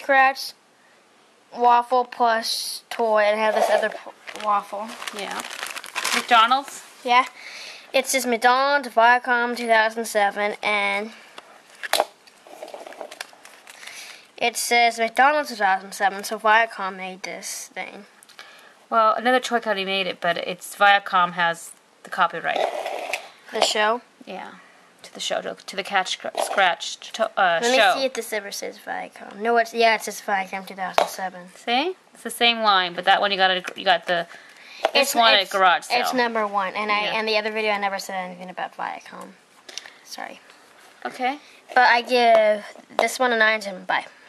Scratch waffle plus toy, and I have this other waffle. Yeah. McDonald's? Yeah. It says McDonald's Viacom 2007, and it says McDonald's 2007, so Viacom made this thing. Well, another toy company made it, but it's Viacom has the copyright. The show? Yeah. To the show, to the Catch Scratch show. Let me see if this ever says Viacom. No, it says Viacom 2007. See? It's the same line, but that one you got the this one at garage sale. It's number 1, and and the other video I never said anything about Viacom. Sorry. Okay. But I give this one a 9 and 10. Bye.